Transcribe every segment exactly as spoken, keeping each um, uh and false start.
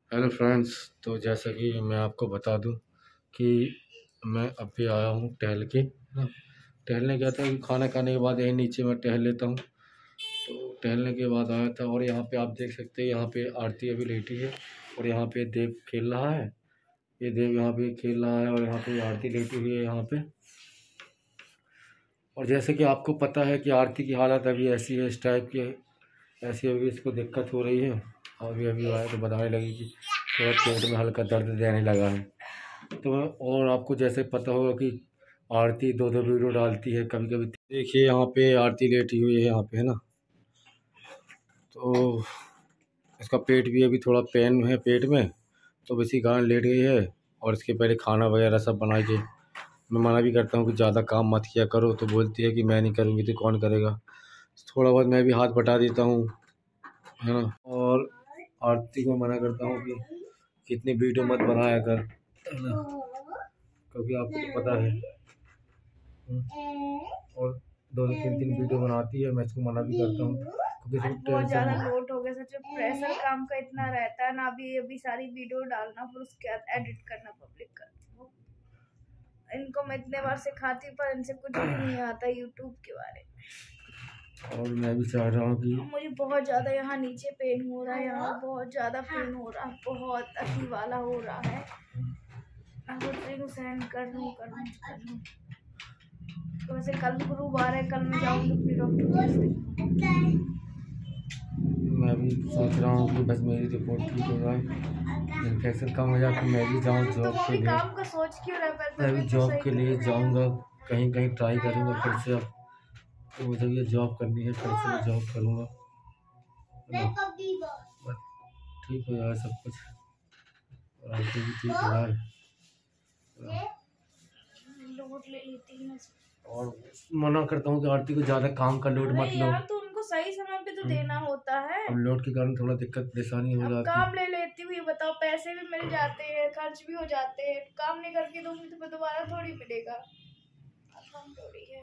Hello friends. तो जैसा कि मैं आपको बता दूं कि मैं अभी आया हूं टहल के ना। टहलने गया था कि खाना खाने के बाद यहीं नीचे मैं टहल लेता हूं। तो टहलने के बाद आया था और यहाँ पे आप देख सकते हैं, यहाँ पे आरती अभी लेटी है और यहाँ पे देव खेल रहा है। ये देव यहाँ पे खेल रहा है और यहाँ पे आरती लेटी हुई है यहाँ पे। और जैसे कि आपको पता है कि आरती की हालत अभी ऐसी है, इस टाइप की है, ऐसी अभी इसको दिक्कत हो रही है। अभी अभी आया तो बताने लगी कि थोड़ा पेट में हल्का दर्द देने लगा है। तो और आपको जैसे पता होगा कि आरती दो दो वीडियो डालती है कभी कभी। देखिए यहाँ पे आरती लेटी हुई है यहाँ पे, है ना। तो इसका पेट भी अभी थोड़ा पेन है पेट में, तो इसी कारण लेट गई है। और इसके पहले खाना वगैरह सब बना के मैं मना भी करता हूँ कि ज़्यादा काम मत किया करो, तो बोलती है कि मैं नहीं करूँगी तो कौन करेगा। थोड़ा बहुत मैं भी हाथ बटा देता हूँ, है ना। और आरती को मना करता हूँ कि कितनी वीडियो मत बनाया कर, है ना, क्योंकि आपको तो पता है। और दो दो तीन तीन वीडियो बनाती है, मैं इसको मना भी करता हूँ क्योंकि बहुत ज़्यादा लोड हो गया। सच में प्रेशर काम का इतना रहता है ना, अभी अभी सारी वीडियो डालना फिर उसके बाद एडिट करना, पब्लिक करना। इनको मैं इतने बार सिखाती हूँ पर इनसे कुछ भी नहीं आता यूट्यूब के बारे में। और मैं भी चाह रहा हूँ कि मुझे बहुत ज़्यादा यहाँ नीचे पेन हो रहा है, यहाँ बहुत ज़्यादा पेन हो रहा है, बहुत अति वाला हो रहा है। मैं सोच रही हूँ सहन कर लूँ कर लूँ कर लूँ। तो वैसे कल गुरुवार है, कल मैं जाऊँगी अपने डॉक्टर के। मैं भी सोच रहा हूँ कि बस मेरी रिपोर्ट ठीक हो जाए, इन्फेक्शन कम हो जाए, फिर मैं भी जाऊँ जॉब के लिए। काम का सोच क्यों रहा है? मैं भी जॉब के लिए जाऊँगा, कहीं कहीं ट्राई करूँगा फिर से। अब तो मुझे ये जॉब करनी है, फिर से जॉब करूँगा, ठीक हो जाए सब कुछ और आरती भी ठीक हो जाए। लोड ले लेती है और मना करता हूँ कि आरती को ज़्यादा काम का लोड मत लो यार, तो उनको सही समय पे तो देना होता है। अब लोड के कारण थोड़ा दिक्कत परेशानी हो जाती है। काम ले लेती हुई बताओ, पैसे भी मिल जाते हैं, खर्च भी हो जाते हैं। काम नहीं करके दूंगी तो दोबारा थोड़ी मिलेगा, आसान थोड़ी है।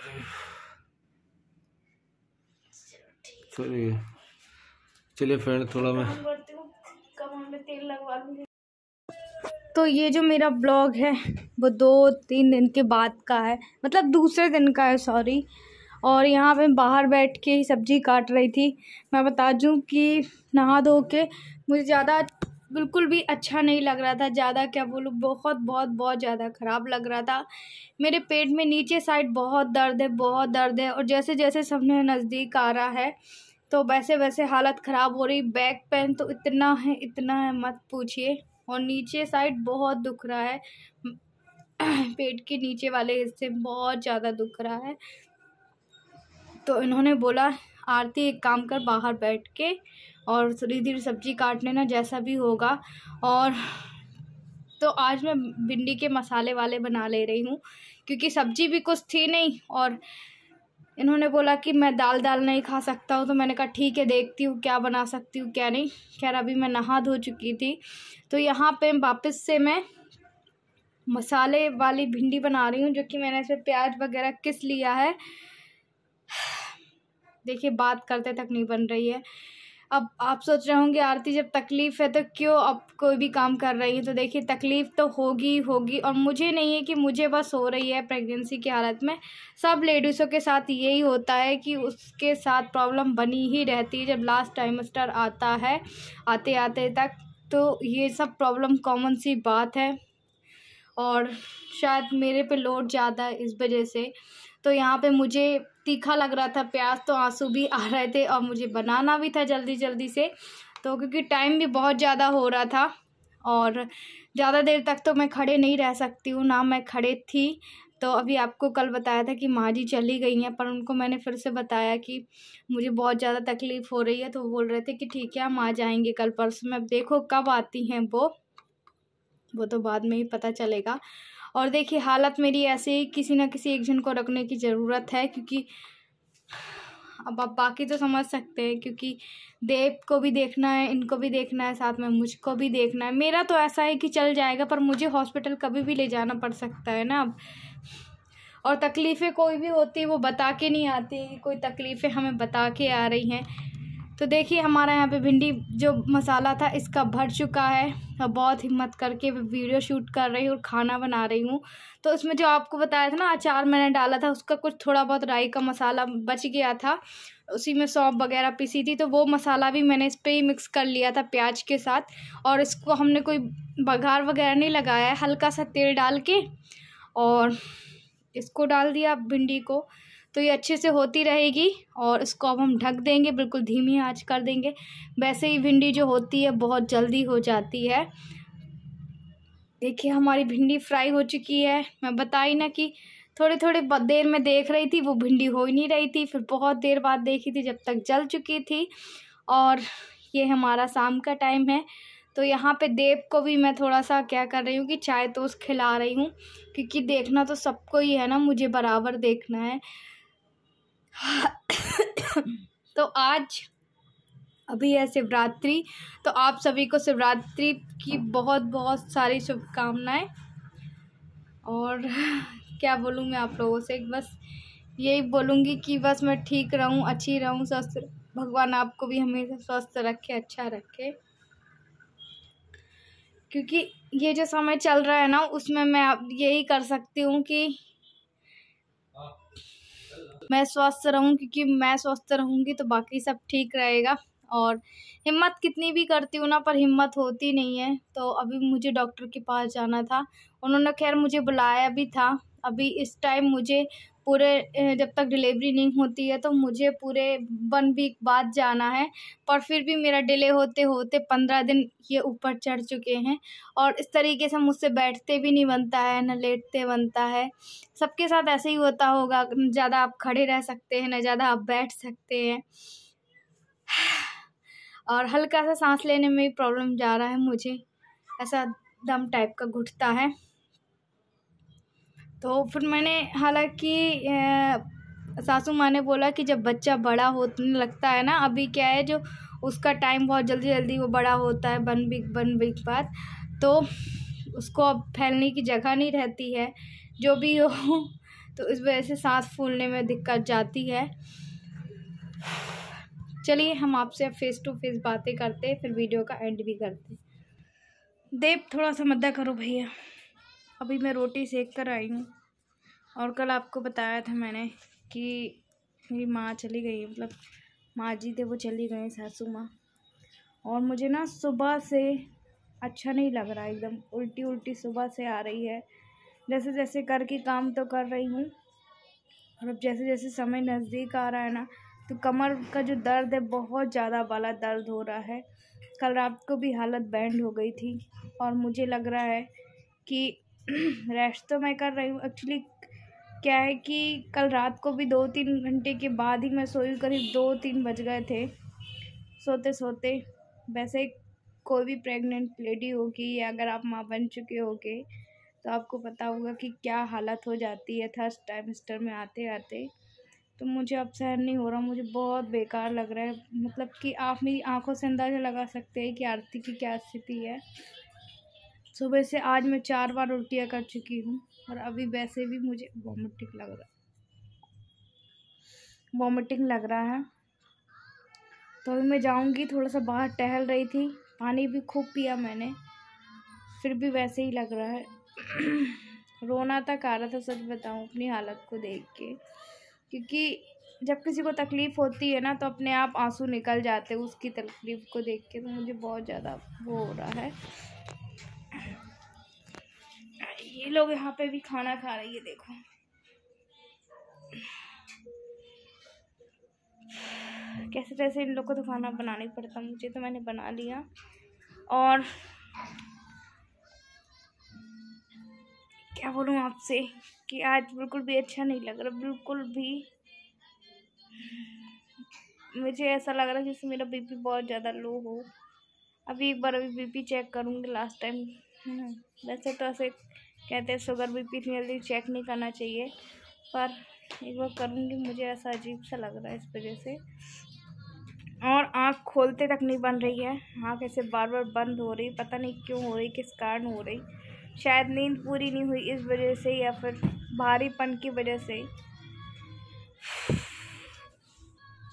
चलिए चलिए फ्रेंड, थोड़ा मैं करती हूँ, कमर में तेल लगवा लूंगी। तो ये जो मेरा ब्लॉग है वो दो तीन दिन के बाद का है, मतलब दूसरे दिन का है, सॉरी। और यहाँ पे बाहर बैठ के ही सब्ज़ी काट रही थी। मैं बता दूँ कि नहा धो के मुझे ज़्यादा बिल्कुल भी अच्छा नहीं लग रहा था। ज़्यादा क्या बोलूँ, बहुत बहुत बहुत ज़्यादा ख़राब लग रहा था। मेरे पेट में नीचे साइड बहुत दर्द है, बहुत दर्द है। और जैसे जैसे समय नज़दीक आ रहा है तो वैसे वैसे हालत ख़राब हो रही। बैक पेन तो इतना है इतना है मत पूछिए। और नीचे साइड बहुत दुख रहा है, पेट के नीचे वाले हिस्से बहुत ज़्यादा दुख रहा है। तो इन्होंने बोला आरती एक काम कर, बाहर बैठ के और धीरे धीरे सब्ज़ी काट लेना जैसा भी होगा। और तो आज मैं भिंडी के मसाले वाले बना ले रही हूँ क्योंकि सब्ज़ी भी कुछ थी नहीं। और इन्होंने बोला कि मैं दाल दाल नहीं खा सकता हूँ, तो मैंने कहा ठीक है, देखती हूँ क्या बना सकती हूँ क्या नहीं। खैर अभी मैं नहा धो चुकी थी, तो यहाँ पे वापस से मैं मसाले वाली भिंडी बना रही हूँ, जो कि मैंने इसमें प्याज वगैरह किस लिया है। देखिए बात करते तक नहीं बन रही है। अब आप सोच रहे होंगे आरती जब तकलीफ़ है तो क्यों अब कोई भी काम कर रही है। तो देखिए तकलीफ़ तो होगी होगी और मुझे नहीं है कि मुझे बस हो रही है प्रेगनेंसी की हालत में। सब लेडीज़ों के साथ यही होता है कि उसके साथ प्रॉब्लम बनी ही रहती है जब लास्ट टाइमेस्टर आता है, आते आते तक। तो ये सब प्रॉब्लम कॉमन सी बात है और शायद मेरे पे लोड ज़्यादा है इस वजह से। तो यहाँ पे मुझे तीखा लग रहा था प्याज, तो आंसू भी आ रहे थे और मुझे बनाना भी था जल्दी जल्दी से। तो क्योंकि टाइम भी बहुत ज़्यादा हो रहा था और ज़्यादा देर तक तो मैं खड़े नहीं रह सकती हूँ ना, मैं खड़े थी। तो अभी आपको कल बताया था कि माँ जी चली गई हैं, पर उनको मैंने फिर से बताया कि मुझे बहुत ज़्यादा तकलीफ़ हो रही है। तो वो बोल रहे थे कि ठीक है हम आ जाएंगे कल परसों में। अब देखो कब आती हैं वो वो तो बाद में ही पता चलेगा। और देखिए हालत मेरी ऐसे ही, किसी ना किसी एक जन को रखने की ज़रूरत है क्योंकि अब आप बाकी तो समझ सकते हैं, क्योंकि देव को भी देखना है, इनको भी देखना है, साथ में मुझको भी देखना है। मेरा तो ऐसा है कि चल जाएगा, पर मुझे हॉस्पिटल कभी भी ले जाना पड़ सकता है ना अब। और तकलीफ़ें कोई भी होती है वो बता के नहीं आती, कोई तकलीफ़ें हमें बता के आ रही हैं। तो देखिए हमारा यहाँ पे भिंडी जो मसाला था इसका भर चुका है। अब बहुत हिम्मत करके वीडियो शूट कर रही हूँ और खाना बना रही हूँ। तो इसमें जो आपको बताया था ना अचार मैंने डाला था, उसका कुछ थोड़ा बहुत राई का मसाला बच गया था, उसी में सौंफ वगैरह पीसी थी, तो वो मसाला भी मैंने इस पर ही मिक्स कर लिया था प्याज के साथ। और इसको हमने कोई बघार वगैरह नहीं लगाया है, हल्का सा तेल डाल के और इसको डाल दिया भिंडी को। तो ये अच्छे से होती रहेगी और इसको अब हम ढक देंगे, बिल्कुल धीमी आंच कर देंगे। वैसे ही भिंडी जो होती है बहुत जल्दी हो जाती है। देखिए हमारी भिंडी फ्राई हो चुकी है। मैं बताई ना कि थोड़ी थोड़ी देर में देख रही थी वो भिंडी हो ही नहीं रही थी, फिर बहुत देर बाद देखी थी जब तक जल चुकी थी। और ये हमारा शाम का टाइम है, तो यहाँ पे देव को भी मैं थोड़ा सा क्या कर रही हूँ कि चाय टोस्ट खिला रही हूँ, क्योंकि देखना तो सबको ही है ना, मुझे बराबर देखना है। तो आज अभी है शिवरात्रि, तो आप सभी को शिवरात्रि की बहुत बहुत सारी शुभकामनाएं। और क्या बोलूँ मैं आप लोगों से, बस यही बोलूँगी कि बस मैं ठीक रहूँ, अच्छी रहूँ, स्वस्थ, भगवान आपको भी हमेशा स्वस्थ रखे, अच्छा रखे। क्योंकि ये जो समय चल रहा है ना उसमें मैं अब यही कर सकती हूँ कि मैं स्वस्थ रहूँ, क्योंकि मैं स्वस्थ रहूँगी तो बाकी सब ठीक रहेगा। और हिम्मत कितनी भी करती हूँ ना, पर हिम्मत होती नहीं है। तो अभी मुझे डॉक्टर के पास जाना था, उन्होंने खैर मुझे बुलाया भी था। अभी इस टाइम मुझे पूरे जब तक डिलीवरी नहीं होती है तो मुझे पूरे वन वीक बाद जाना है, पर फिर भी मेरा डिले होते होते पंद्रह दिन ये ऊपर चढ़ चुके हैं। और इस तरीके से मुझसे बैठते भी नहीं बनता है, न लेटते बनता है। सबके साथ ऐसे ही होता होगा, न ज़्यादा आप खड़े रह सकते हैं, न ज़्यादा आप बैठ सकते हैं। और हल्का सा सांस लेने में भी प्रॉब्लम जा रहा है मुझे, ऐसा दम टाइप का घुटता है। तो फिर मैंने हालांकि सासू माँ ने बोला कि जब बच्चा बड़ा होने लगता है ना, अभी क्या है जो उसका टाइम बहुत जल्दी जल्दी वो बड़ा होता है वन वीक वन वीक बाद, तो उसको अब फैलने की जगह नहीं रहती है जो भी हो, तो इस वजह से सांस फूलने में दिक्कत जाती है। चलिए हम आपसे अब फेस टू फेस बातें करते हैं, फिर वीडियो का एंड भी करते हैं। देव थोड़ा सा मद्दा करो भैया। अभी मैं रोटी सेक कर आई हूँ, और कल आपको बताया था मैंने कि मेरी माँ चली गई, मतलब माँ जी थे वो चली गई, सासू माँ। और मुझे ना सुबह से अच्छा नहीं लग रहा, एकदम उल्टी उल्टी सुबह से आ रही है। जैसे जैसे करके काम तो कर रही हूँ, और अब जैसे जैसे समय नज़दीक आ रहा है ना, तो कमर का जो दर्द है बहुत ज़्यादा वाला दर्द हो रहा है। कल रात को भी हालत बैंड हो गई थी, और मुझे लग रहा है कि रेस्ट तो मैं कर रही हूँ। एक्चुअली क्या है कि कल रात को भी दो तीन घंटे के बाद ही मैं सोई, करीब दो तीन बज गए थे सोते सोते। वैसे कोई भी प्रेग्नेंट लेडी होगी या अगर आप माँ बन चुके होगे तो आपको पता होगा कि क्या हालत हो जाती है थर्ड टाइमेस्टर में आते आते। तो मुझे अब सहन नहीं हो रहा, मुझे बहुत बेकार लग रहा है। मतलब कि आप मेरी आंखों से अंदाज़ा लगा सकते हैं कि आरती की क्या स्थिति है। सुबह से आज मैं चार बार उल्टियाँ कर चुकी हूँ, और अभी वैसे भी मुझे वॉमिटिंग लग रहा है वॉमिटिंग लग रहा है तो अभी मैं जाऊँगी। थोड़ा सा बाहर टहल रही थी, पानी भी खूब पिया मैंने, फिर भी वैसे ही लग रहा है। रोना तक आ रहा था सच बताऊँ अपनी हालत को देख के, क्योंकि जब किसी को तकलीफ़ होती है ना तो अपने आप आंसू निकल जाते हैं उसकी तकलीफ़ को देख के। तो मुझे बहुत ज़्यादा वो हो रहा है। ये लोग यहाँ पे भी खाना खा रही है, देखो। कैसे कैसे इन लोग को तो खाना बनाना ही पड़ता, मुझे तो मैंने बना लिया। और क्या बोलूँ आपसे कि आज बिल्कुल भी अच्छा नहीं लग रहा, बिल्कुल भी। मुझे ऐसा लग रहा है जैसे मेरा बीपी बहुत ज़्यादा लो हो। अभी एक बार अभी बीपी चेक करूँगी लास्ट टाइम। वैसे तो ऐसे कहते हैं शुगर बीपी इतनी जल्दी चेक नहीं करना चाहिए, पर एक बार करूँगी। मुझे ऐसा अजीब सा लग रहा है इस वजह से। और आँख खोलते तक नहीं बन रही है, आँख ऐसे बार बार बंद हो रही, पता नहीं क्यों हो रही, किस कारण हो रही। शायद नींद पूरी नहीं हुई इस वजह से, या फिर भारीपन की वजह से।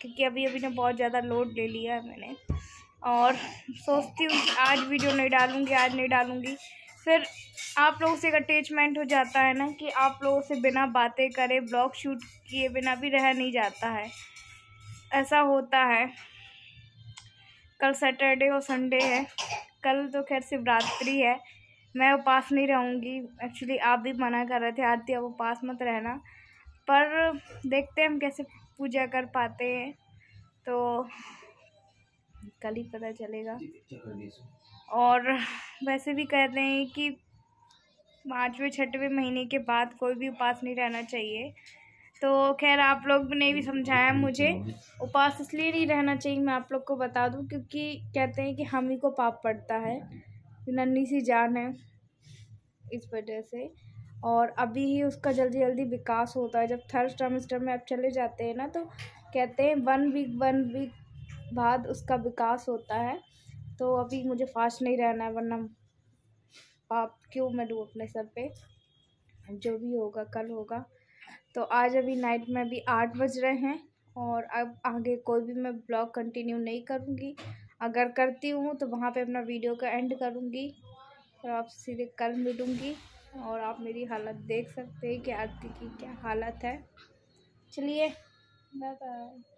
क्योंकि अभी अभी ने बहुत ज़्यादा लोड ले लिया है मैंने। और सोचती हूँ कि आज वीडियो नहीं डालूँगी, आज नहीं डालूँगी, फिर आप लोगों से एक अटैचमेंट हो जाता है ना कि आप लोगों से बिना बातें करे, ब्लॉग शूट किए बिना भी रह नहीं जाता है, ऐसा होता है। कल सैटरडे और संडे है, कल तो खैर शिवरात्रि है, मैं उपास नहीं रहूँगी। एक्चुअली आप भी मना कर रहे थे आरती अब उपास मत रहना, पर देखते हैं हम कैसे पूजा कर पाते हैं, तो कल ही पता चलेगा। और वैसे भी कहते हैं कि पाँचवें छठवें महीने के बाद कोई भी उपास नहीं रहना चाहिए। तो खैर आप लोग ने भी समझाया मुझे, उपास इसलिए नहीं रहना चाहिए, मैं आप लोग को बता दूं, क्योंकि कहते हैं कि हम ही को पाप पड़ता है, नन्ही सी जान है, इस वजह से। और अभी ही उसका जल्दी जल्दी विकास होता है। जब थर्ड ट्राइमेस्टर में आप चले जाते हैं ना, तो कहते हैं वन वीक वन वीक बाद उसका विकास होता है। तो अभी मुझे फास्ट नहीं रहना है, वरना पाप क्यों मैं दूँ अपने सर पे। जो भी होगा कल होगा। तो आज अभी नाइट में भी आठ बज रहे हैं, और अब आगे कोई भी मैं ब्लॉग कंटिन्यू नहीं करूँगी। अगर करती हूँ तो वहाँ पे अपना वीडियो का एंड करूँगी, और आप सीधे कल मिलूँगी, और आप मेरी हालत देख सकते हैं कि आरती की क्या हालत है। चलिए बाय बाय।